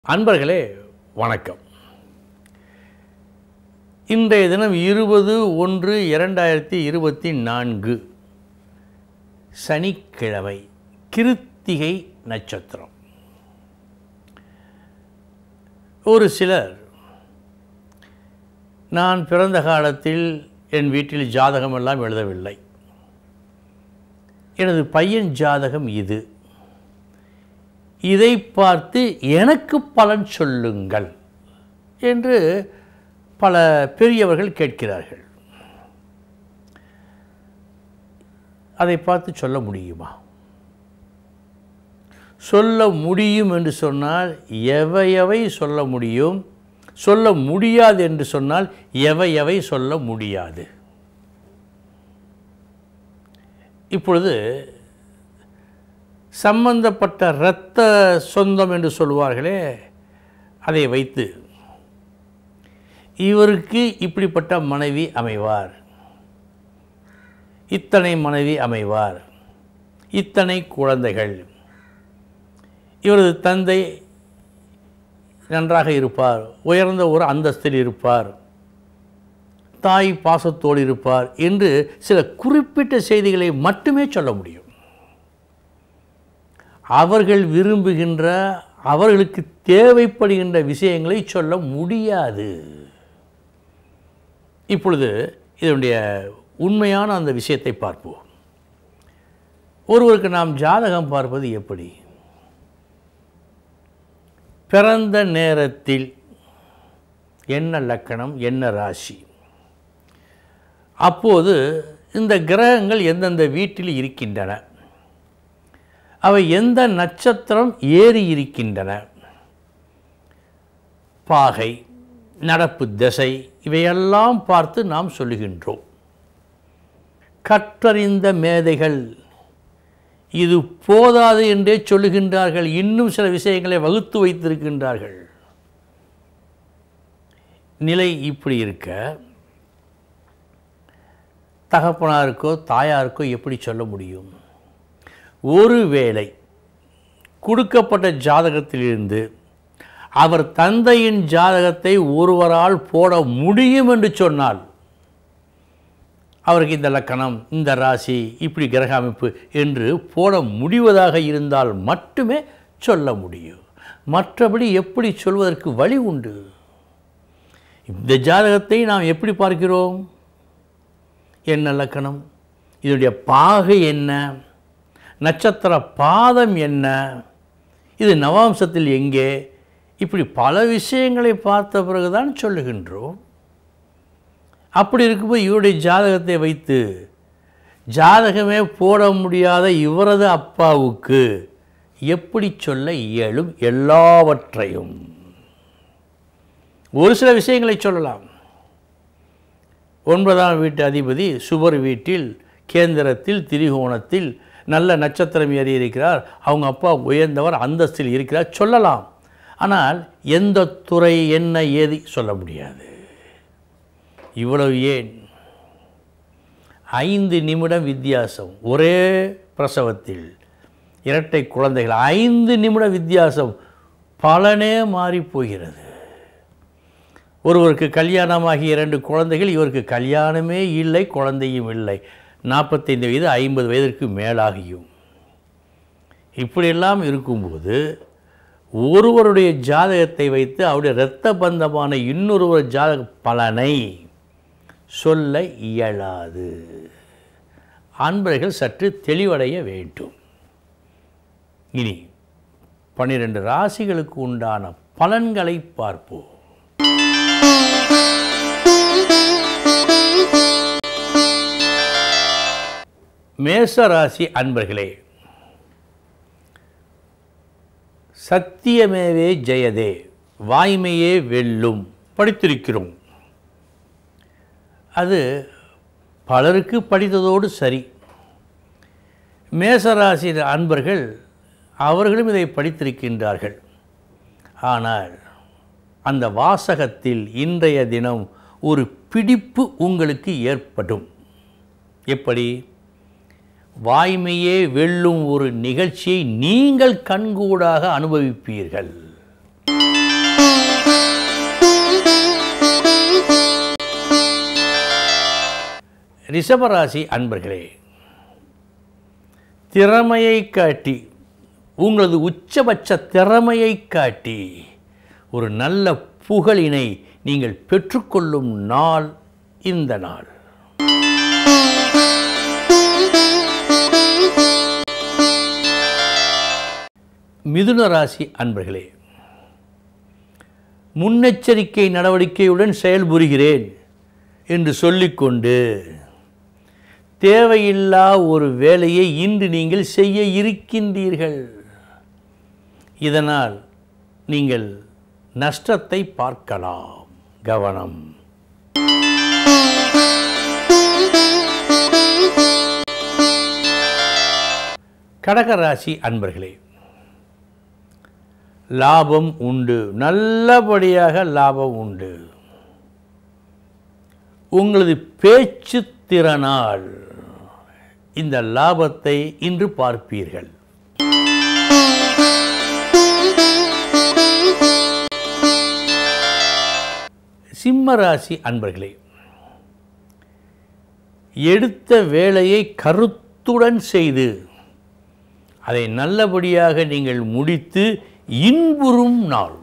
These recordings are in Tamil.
அன்பர்களே வணக்கம். இன்றைய தினம் 20/1/2024 சனிக்கிழமை, கிருத்திகை நட்சத்திரம். ஒரு சிலர், நான் பிறந்த காலத்தில் என் வீட்டில் ஜாதகம் எல்லாம் எழுதவில்லை, எனது பையன் ஜாதகம் இது, இதை பார்த்து எனக்கு பலன் சொல்லுங்கள் என்று பல பெரியவர்கள் கேட்கிறார்கள். அதை பார்த்து சொல்ல முடியுமா? சொல்ல முடியும் என்று சொன்னால் எவை சொல்ல முடியும், சொல்ல முடியாது என்று சொன்னால் எவை சொல்ல முடியாது. இப்பொழுது சம்பந்தப்பட்ட இரத்த சொந்தம் என்று சொல்வார்களே, அதை வைத்து இவருக்கு இப்படிப்பட்ட மனைவி அமைவார், இத்தனை மனைவி அமைவார், இத்தனை குழந்தைகள், இவரது தந்தை நன்றாக இருப்பார், உயர்ந்த ஒரு அந்தஸ்தில் இருப்பார், தாய் பாசத்தோடு இருப்பார் என்று சில குறிப்பிட்ட செய்திகளை மட்டுமே சொல்ல முடியும். அவர்கள் விரும்புகின்ற, அவர்களுக்கு தேவைப்படுகின்ற விஷயங்களை சொல்ல முடியாது. இப்பொழுது இதனுடைய உண்மையான அந்த விஷயத்தை பார்ப்போம். ஒருவருக்கு நாம் ஜாதகம் பார்ப்பது எப்படி? பிறந்த நேரத்தில் என்ன லக்கணம், என்ன ராசி, அப்போது இந்த கிரகங்கள் எந்தெந்த வீட்டில் இருக்கின்றன, அவை எந்த நட்சத்திரம் ஏறி இருக்கின்றன, பாகை, நடப்பு திசை, இவையெல்லாம் பார்த்து நாம் சொல்லுகின்றோம். கற்றறிந்த மேதைகள் இது போதாது என்றே சொல்லுகின்றார்கள், இன்னும் சில விஷயங்களை வகுத்து வைத்திருக்கின்றார்கள். நிலை இப்படி இருக்க, தகப்பனாருக்கோ தாயாருக்கோ எப்படி சொல்ல முடியும்? ஒருவேளை கொடுக்கப்பட்ட ஜாதகத்திலிருந்து அவர் தந்தையின் ஜாதகத்தை ஒருவரால் போட முடியும் என்று சொன்னால், அவருக்கு இந்த லக்கணம், இந்த ராசி, இப்படி கிரக அமைப்பு என்று போட முடிவதாக இருந்தால் மட்டுமே சொல்ல முடியும். மற்றபடி எப்படி சொல்வதற்கு வழி உண்டு? இந்த ஜாதகத்தை நாம் எப்படி பார்க்கிறோம்? என்ன லக்கணம், இதனுடைய பாகை என்ன, நட்சத்திர பாதம் என்ன, இது நவாம்சத்தில் எங்கே, இப்படி பல விஷயங்களை பார்த்த பிறகுதான் சொல்லுகின்றோம். அப்படி இருக்கும்போது இவருடைய ஜாதகத்தை வைத்து ஜாதகமே போட முடியாத இவரது அப்பாவுக்கு எப்படி சொல்ல இயலும்? எல்லாவற்றையும் ஒரு சில விஷயங்களை சொல்லலாம். 9ஆம் வீட்டு அதிபதி சுபர் வீட்டில், கேந்திரத்தில், திரிகோணத்தில் நல்ல நட்சத்திரம் ஏறி இருக்கிறார், அவங்க அப்பா உயர்ந்தவர், அந்தஸ்தில் இருக்கிறார் சொல்லலாம். ஆனால் எந்த துறை, என்ன, ஏது சொல்ல முடியாது. இவ்வளவு ஏன்? 5 நிமிடம் வித்தியாசம், ஒரே பிரசவத்தில் இரட்டை குழந்தைகள், 5 நிமிட வித்தியாசம், பலனே மாறி போகிறது. ஒருவருக்கு கல்யாணமாகி 2 குழந்தைகள், இவருக்கு கல்யாணமே இல்லை, குழந்தையும் இல்லை, 45 வயது 50 வயதிற்கு மேலாகியும். இப்படியெல்லாம் இருக்கும்போது ஒருவருடைய ஜாதகத்தை வைத்து அவருடைய இரத்த பந்தமான இன்னொருவர் ஜாதக பலனை சொல்ல இயலாது. அன்பர்கள் சற்று தெளிவடைய வேண்டும். இனி 12 ராசிகளுக்கு உண்டான பலன்களை பார்ப்போம். மேச ராசி அன்பர்களே, சத்தியமேவே ஜெயதே, வாய்மையே வெல்லும் படித்திருக்கிறோம். அது பலருக்கு படித்ததோடு சரி. மேசராசி அன்பர்கள் அவர்களும் இதை படித்திருக்கின்றார்கள். ஆனால் அந்த வாசகத்தில் இன்றைய தினம் ஒரு பிடிப்பு உங்களுக்கு ஏற்படும். எப்படி? வாய்மையே வெல்லும் ஒரு நிகழ்ச்சியை நீங்கள் கண்கூடாக அனுபவிப்பீர்கள். ரிஷபராசி அன்பர்களே, திறமையை காட்டி, உங்களது உச்சபட்ச திறமையை காட்டி ஒரு நல்ல புகழினை நீங்கள் பெற்றுக்கொள்ளும் நாள் இந்த நாள். மிதுன ராசி அன்பர்களே, முன்னெச்சரிக்கை நடவடிக்கையுடன் செயல்புரிகிறேன் என்று சொல்லிக்கொண்டு தேவையில்லா ஒரு வேலையை இன்று நீங்கள் செய்ய இருக்கின்றீர்கள். இதனால் நீங்கள் நஷ்டத்தை பார்க்கலாம். கவனம். கடகராசி அன்பர்களே, லாபம் உண்டு, நல்லபடியாக லாபம் உண்டு. உங்களது பேச்சு திறனால் இந்த லாபத்தை இன்று பார்ப்பீர்கள். சிம்மராசி அன்பர்களே, எடுத்த வேலையை கருத்துடன் செய்து அதை நல்லபடியாக நீங்கள் முடித்து இன்புறும் நாள்.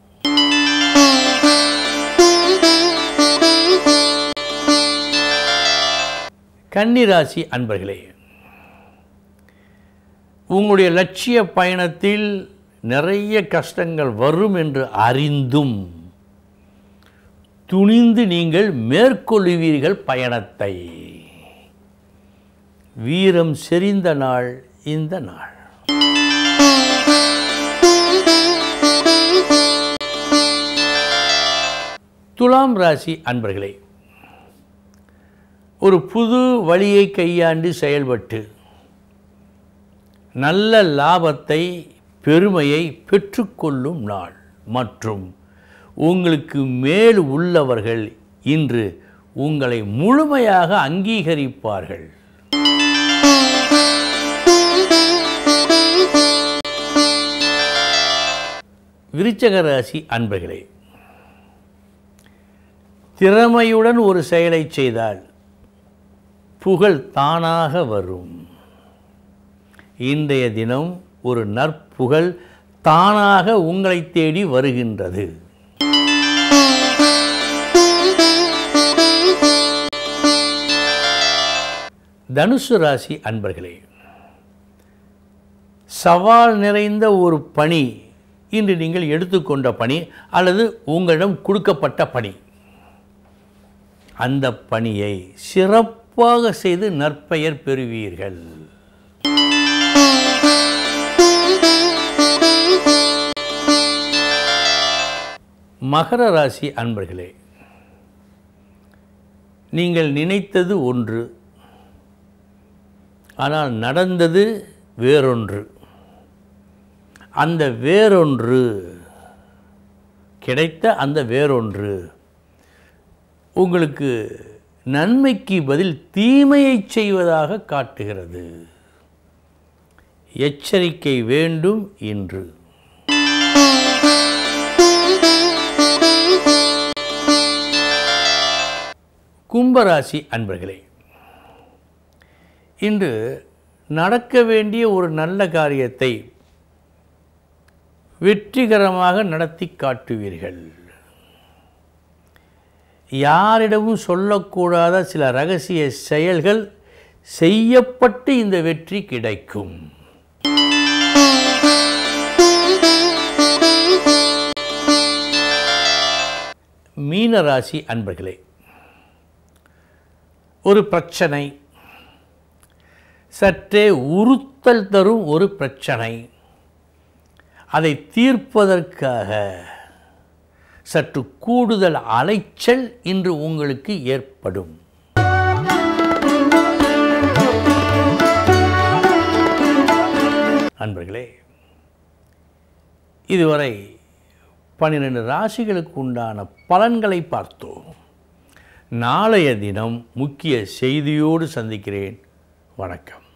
கன்னிராசி அன்பர்களே, உங்களுடைய லட்சிய பயணத்தில் நிறைய கஷ்டங்கள் வரும் என்று அறிந்தும் துணிந்து நீங்கள் மேற்கொள்வீர்கள் பயணத்தை. வீரம் செறிந்த நாள் இந்த நாள். துலாம் ராசி அன்பர்களே, ஒரு புது வழியை கையாண்டு செயல்பட்டு நல்ல லாபத்தை, பெருமையை பெற்றுக்கொள்ளும் நாள். மற்றும் உங்களுக்கு மேல் உள்ளவர்கள் இன்று உங்களை முழுமையாக அங்கீகரிப்பார்கள். விருச்சிக ராசி அன்பர்களே, திறமையுடன் ஒரு செயலை செய்தால் புகழ் தானாக வரும். இன்றைய தினம் ஒரு நற்புகழ் தானாக உங்களை தேடி வருகின்றது. தனுசு ராசி அன்பர்களே, சவால் நிறைந்த ஒரு பணி இன்று நீங்கள் எடுத்துக்கொண்ட பணி அல்லது உங்களிடம் கொடுக்கப்பட்ட பணி, அந்த பணியை சிறப்பாக செய்து நற்பெயர் பெறுவீர்கள். மகர ராசி அன்பர்களே, நீங்கள் நினைத்தது ஒன்று, ஆனால் நடந்தது வேறொன்று. அந்த வேறொன்று கிடைத்த அந்த வேறொன்று உங்களுக்கு நன்மைக்கு பதில் தீமையை செய்வதாக காட்டுகிறது. எச்சரிக்கை வேண்டும் இன்று. கும்பராசி அன்பர்களே, இன்று நடக்க வேண்டிய ஒரு நல்ல காரியத்தை வெற்றிகரமாக நடத்தி காட்டுவீர்கள். யாரிடமும் சொல்லக்கூடாத சில ரகசிய செயல்கள் செய்யப்பட்டு இந்த வெற்றி கிடைக்கும். மீனராசி அன்பர்களே, ஒரு பிரச்சனை, சற்றே உறுத்தல் தரும் ஒரு பிரச்சனை, அதை தீர்ப்பதற்காக சற்று கூடுதல் அலைச்சல் இன்று உங்களுக்கு ஏற்படும். அன்பர்களே, இதுவரை 12 ராசிகளுக்கு உண்டான பலன்களை பார்த்தோம். நாளைய தினம் முக்கிய செய்தியோடு சந்திக்கிறேன். வணக்கம்.